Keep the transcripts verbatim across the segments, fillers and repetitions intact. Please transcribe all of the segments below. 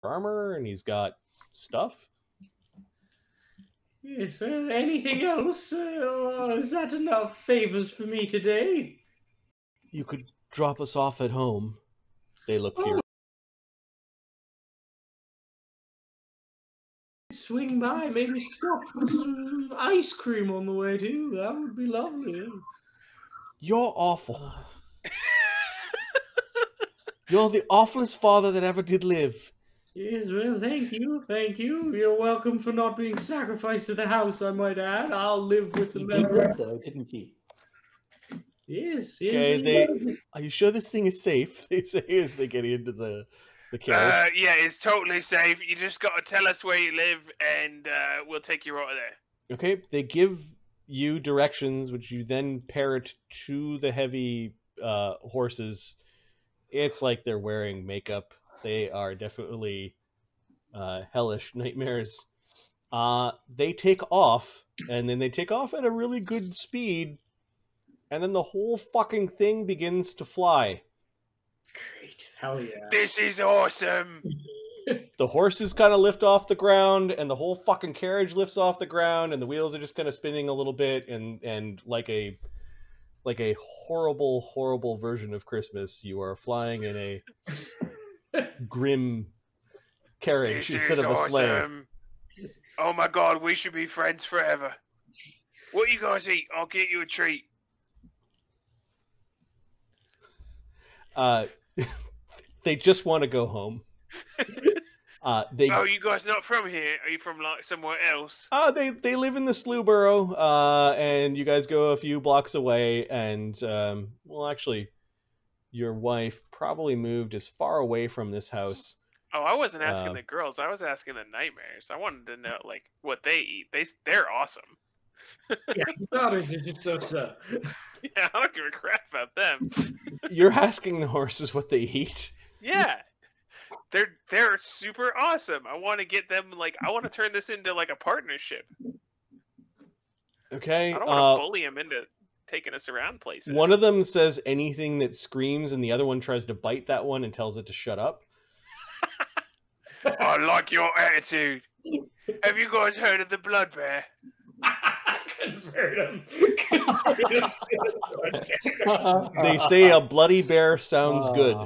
armor and he's got stuff. Yes, well, anything else? Uh, is that enough favors for me today? You could drop us off at home. They look furious. Swing by, maybe stop for some ice cream on the way too. That would be lovely. You're awful. You're the awfulest father that ever did live. Yes, well, thank you, thank you. You're welcome for not being sacrificed to the house, I might add. I'll live with the He did memory. that, though, didn't he? Yes, yes. Okay, yes. they. Are you sure this thing is safe? They say as they get into the the carriage. Uh, yeah, it's totally safe. You just got to tell us where you live, and uh, we'll take you out of there. Okay, they give you directions, which you then parrot to the heavy uh, horses. It's like they're wearing makeup. They are definitely uh, hellish nightmares. Uh, they take off, and then they take off at a really good speed, and then the whole fucking thing begins to fly. Great, hell yeah. This is awesome. The horses kind of lift off the ground, and the whole fucking carriage lifts off the ground, and the wheels are just kind of spinning a little bit, and and like a like a horrible, horrible version of Christmas, you are flying in a grim carriage This instead is of a sleigh. awesome. Oh my god, we should be friends forever. What you guys eat? I'll get you a treat. Uh, they just want to go home. Uh, they Oh, you guys not from here? Are you from like somewhere else? uh, they they live in the Slough Borough, uh, and you guys go a few blocks away. And um, well, actually, your wife probably moved as far away from this house. Oh, I wasn't asking Uh, the girls. I was asking the nightmares. I wanted to know like what they eat. They they're awesome. Yeah, daughters are just so so. Yeah, I don't give a crap about them. You're asking the horses what they eat. Yeah. They're they're super awesome. I want to get them like I want to turn this into like a partnership. Okay. I don't want to Uh, bully them into taking us around places. one of them says anything that screams, and the other one tries to bite that one and tells it to shut up. I like your attitude. Have you guys heard of the blood bear? Convert them. Convert them. They say a bloody bear sounds good.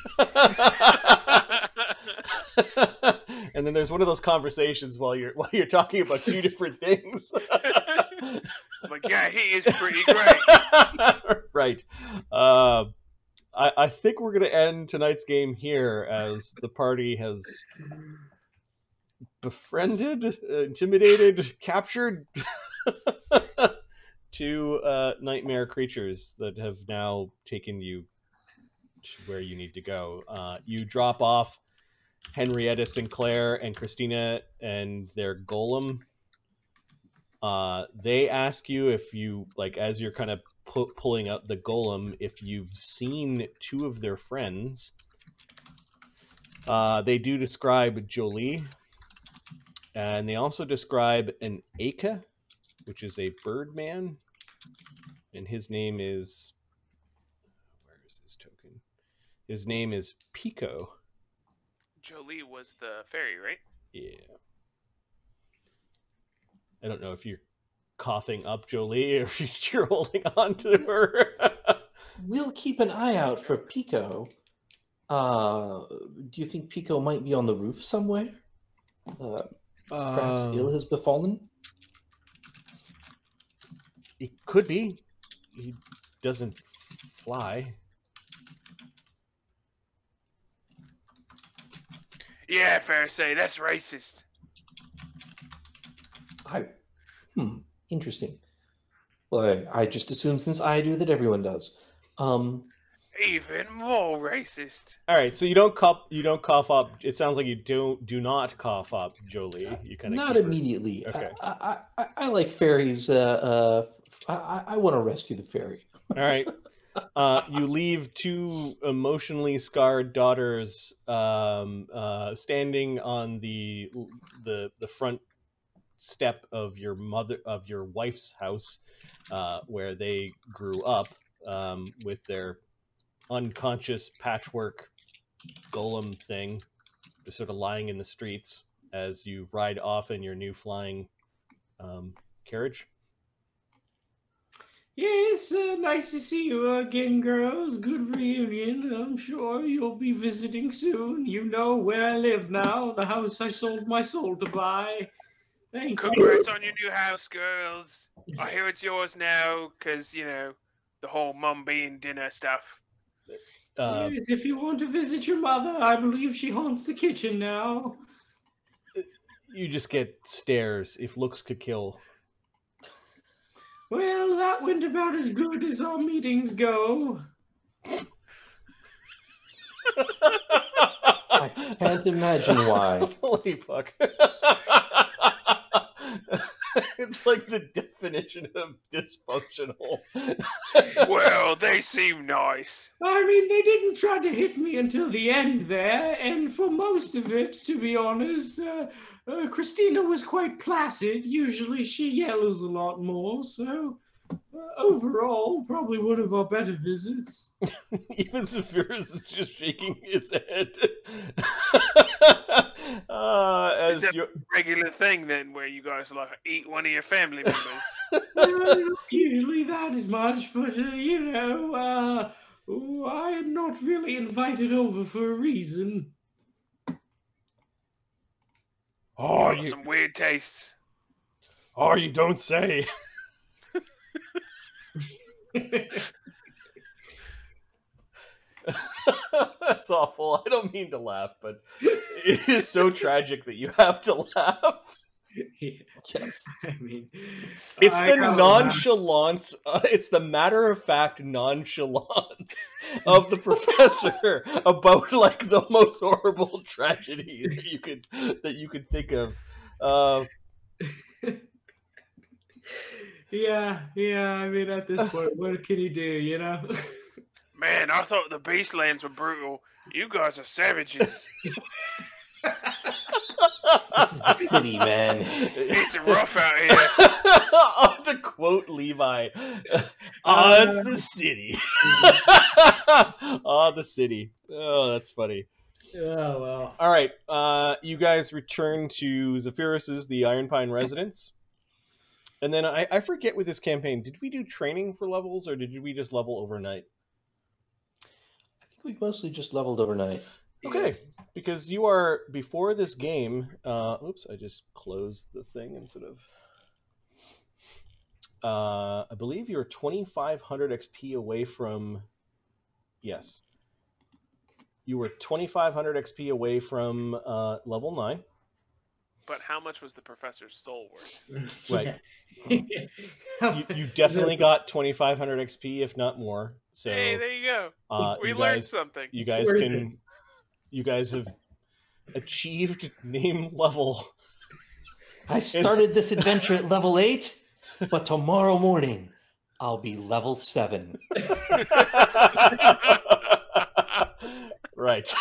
And then there's one of those conversations while you're while you're talking about two different things. I'm like, yeah, he is pretty great. Right. Uh, I, I think we're going to end tonight's game here as the party has befriended, uh, intimidated, captured two uh, nightmare creatures that have now taken you to where you need to go. Uh, you drop off Henrietta Sinclair and Christina and their golem. Uh, they ask you if you, like, as you're kind of pu- pulling out the golem, if you've seen two of their friends. Uh, they do describe Jolie, and they also describe an Aka, which is a bird man, and his name is, where is his token? His name is Pico. Jolie was the fairy, right? Yeah. I don't know if you're coughing up Jolie or if you're holding on to her. We'll keep an eye out for Pico. Uh, do you think Pico might be on the roof somewhere? Uh, perhaps Uh, ill has befallen? It could be. He doesn't fly. Yeah, fair to say. That's racist. I, hmm, interesting. Well, I, I just assume since I do that everyone does. Um, Even more racist. All right, so you don't cough. You don't cough up. It sounds like you don't do not cough up Jolie. You kind of not immediately. Okay. I, I, I, I like fairies. Uh, uh, I, I want to rescue the fairy. All right. Uh, you leave two emotionally scarred daughters um, uh, standing on the the the front step of your mother of your wife's house, uh, where they grew up, um, with their unconscious patchwork golem thing just sort of lying in the streets as you ride off in your new flying um, carriage. Yes, uh, nice to see you again, girls. Good reunion. I'm sure you'll be visiting soon. You know where I live now, the house I sold my soul to buy. Thank you. Congrats on your new house, girls. I hear it's yours now, because, you know, the whole mum being dinner stuff. Uh, Yes, if you want to visit your mother, I believe she haunts the kitchen now. you just get stares. If looks could kill. Well, that went about as good as our meetings go. I can't imagine why. Holy fuck. It's like the definition of dysfunctional. Well, they seem nice. I mean, they didn't try to hit me until the end there, and for most of it, to be honest, uh, uh, Christina was quite placid. Usually she yells a lot more, so uh, overall, probably one of our better visits. Even Zephyrus is just shaking his head. uh, as Is that you a regular thing then, where you guys like eat one of your family members? Uh, usually that is much, but, uh, you know, uh, I am not really invited over for a reason. Oh, Got some weird tastes. oh, you don't say. That's awful. I don't mean to laugh, but it is so tragic that you have to laugh. Yes. I mean, It's I the gotta nonchalance, uh, it's the matter-of-fact nonchalance of the professor about like the most horrible tragedy that you could that you could think of. Uh, Yeah, yeah, I mean, at this point, what can you do, you know? Man, I thought the Beastlands were brutal. You guys are savages. This is the city, man. It's rough out here. Oh, to quote Levi, "Ah, it's the city." Ah, the city. Oh, that's funny. Oh, well. All right, uh, you guys return to Zephyrus's, the Iron Pine residence. And then I, I forget with this campaign, did we do training for levels or did we just level overnight? I think we've mostly just leveled overnight. Okay, Yes. because you are, before this game, uh, oops, I just closed the thing instead of, uh, I believe you're twenty-five hundred X P away from, yes, you were twenty-five hundred X P away from uh, level nine. But how much was the professor's soul worth? Right. Yeah. You, you definitely got twenty-five hundred X P, if not more. So Hey, there you go. uh, We you learned guys, something. you guys Worth can, you guys have achieved name level. I started this adventure at level eight, but tomorrow morning I'll be level seven. Right.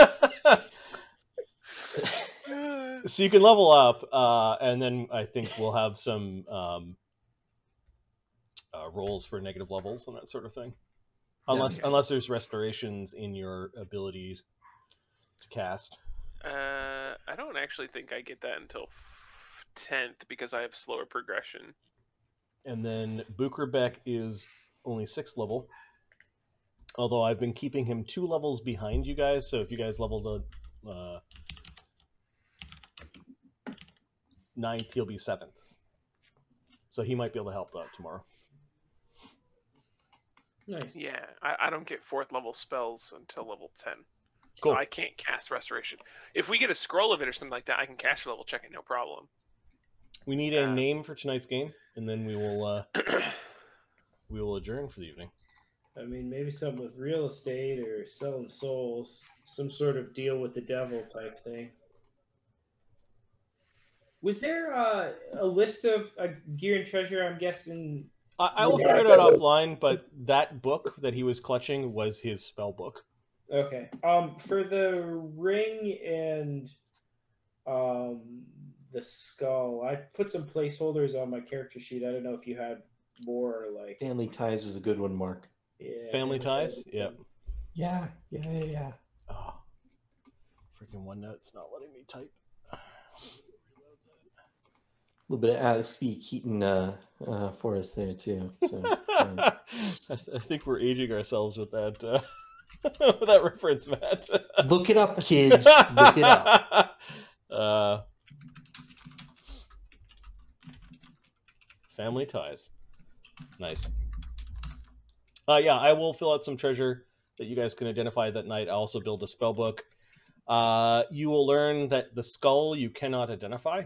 So you can level up, uh, and then I think we'll have some um, uh, rolls for negative levels and that sort of thing. Unless Yeah. unless there's restorations in your ability to cast. Uh, I don't actually think I get that until tenth because I have slower progression. And then Bukrabek is only sixth level. Although I've been keeping him two levels behind you guys, so if you guys leveled a uh, ninth, he'll be seventh. So he might be able to help out tomorrow. Nice. Yeah, I, I don't get fourth level spells until level ten. Cool. So I can't cast Restoration. If we get a scroll of it or something like that, I can cast a level check it, no problem. We need a Uh, name for tonight's game, and then we will uh, we will adjourn for the evening. I mean, maybe something with real estate or selling souls, some sort of deal with the devil type thing. Was there uh, a list of uh, gear and treasure? I'm guessing. I, I will Yeah. figure it out offline, but that book that he was clutching was his spell book. Okay. Um, for the ring and um the skull, I put some placeholders on my character sheet. I don't know if you had more, like Family ties is a good one, Mark. yeah, Family ties? Yeah. Yeah, yeah, yeah, yeah. Oh, freaking OneNote's not letting me type. A little bit of Alex B. Keaton uh, uh, for us there too. So, uh, I, th- I think we're aging ourselves with that uh, with that reference, Matt. look it up, kids. Look it up. Uh, family ties. Nice. Uh, yeah, I will fill out some treasure that you guys can identify that night. I also build a spell book. Uh, you will learn that the skull you cannot identify.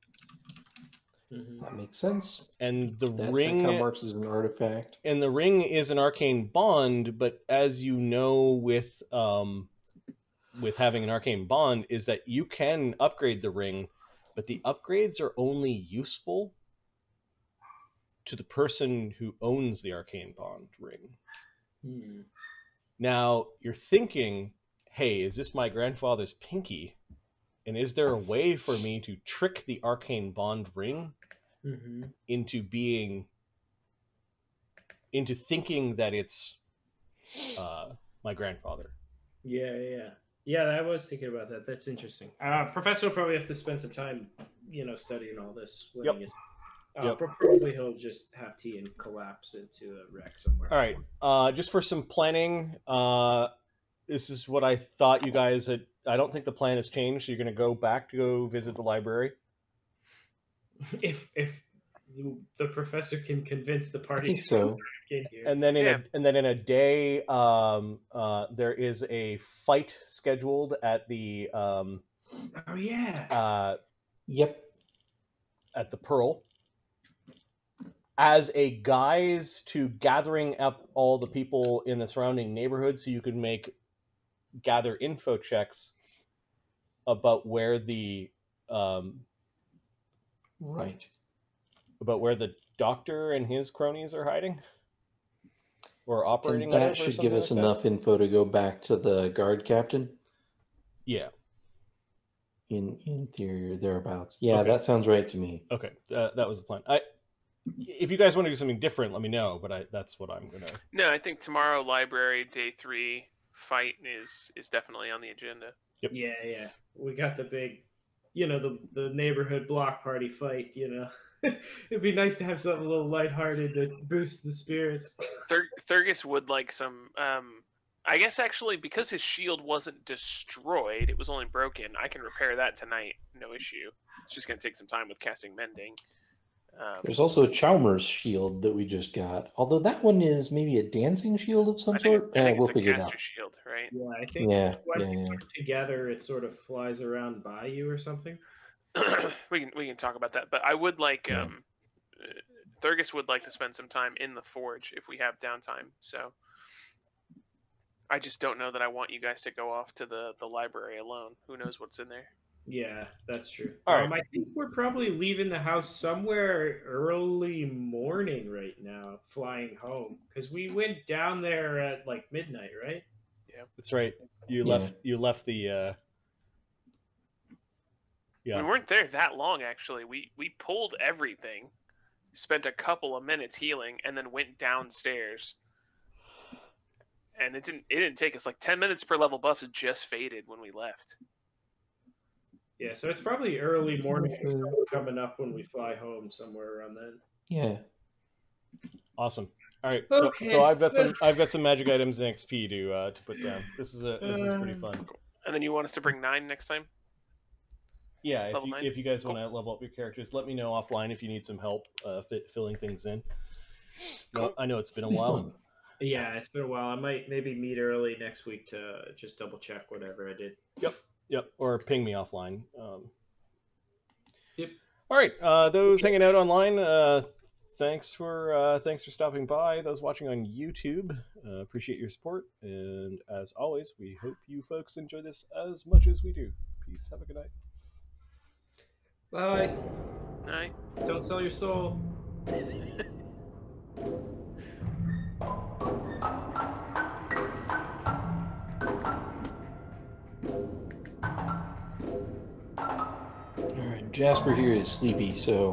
That makes sense. And the That, ring that kind of marks as an artifact. And the ring is an arcane bond, but as you know with um with having an arcane bond is that you can upgrade the ring, but the upgrades are only useful to the person who owns the arcane bond ring. Hmm. Now, you're thinking, hey, is this my grandfather's pinky? And is there a way for me to trick the arcane bond ring Mm-hmm. into being into thinking that it's uh, my grandfather? Yeah, yeah, yeah. I was thinking about that. That's interesting. Uh, Professor will probably have to spend some time, you know, studying all this. When Yep. he is, uh, Yep. but probably he'll just have tea and collapse into a wreck somewhere. All right. Uh, just for some planning, uh, this is what I thought you guys had. I don't think the plan has changed. You're going to go back to go visit the library. If if the professor can convince the I party think to so. come back in here. And then in Yeah. a and then in a day, um, uh, there is a fight scheduled at the um, Oh yeah. uh, Yep. at the Pearl as a guise to gathering up all the people in the surrounding neighborhood, so you can make gather info checks about where the um, Right. about where the doctor and his cronies are hiding or operating. And out of that or should something give us like that. enough info to go back to the guard captain Yeah. in interior thereabouts. Yeah, Okay. that sounds right to me. Okay. Uh, that was the plan. I. If you guys want to do something different, let me know. But I, that's what I'm gonna. No, I think tomorrow library day three fight is is definitely on the agenda. Yep. Yeah, yeah. We got the big, you know, the the neighborhood block party fight. You know, it'd be nice to have something a little lighthearted to boost the spirits. Thur- Thurgus would like some. Um, I guess actually because his shield wasn't destroyed, it was only broken. I can repair that tonight, no issue. It's just gonna take some time with casting mending. Um, There's also a Chalmers shield that we just got, although that one is maybe a dancing shield of some I think, sort. I Eh, think we'll it's a figure it caster out. shield, right? Yeah, I think Yeah, once yeah, you yeah. put it together, it sort of flies around by you or something. we can we can talk about that, but I would like Yeah. um, uh, Thurgus would like to spend some time in the forge if we have downtime. So I just don't know that I want you guys to go off to the the library alone. Who knows what's in there? Yeah, that's true. All right. Um, I think we're probably leaving the house somewhere early morning right now, flying home, because we went down there at like midnight, right? That's right. You Yeah. left. You left the. Uh... Yeah. We weren't there that long actually. We we pulled everything, spent a couple of minutes healing, and then went downstairs. And it didn't it didn't take us like ten minutes per level buff. It just faded when we left. Yeah, so it's probably early morning sun coming up when we fly home, somewhere around then. Yeah. Awesome. All right. So, Okay. so I've got some. I've got some magic items and X P to uh, to put down. This is a. This is pretty fun. And then you want us to bring nine next time? Yeah. If Level you, nine? if you guys Cool. want to level up your characters, let me know offline if you need some help uh, fit, filling things in. No, Cool. I know it's been a It'll be while. fun. Yeah, it's been a while. I might maybe meet early next week to just double check whatever I did. Yep. Or ping me offline. Um, Yep. All right. Uh, those hanging out online. Uh, thanks for uh, thanks for stopping by. Those watching on YouTube, uh, appreciate your support. And as always, we hope you folks enjoy this as much as we do. Peace. Have a good night. Bye. Nine. Don't sell your soul. All right. Jasper here is sleepy, so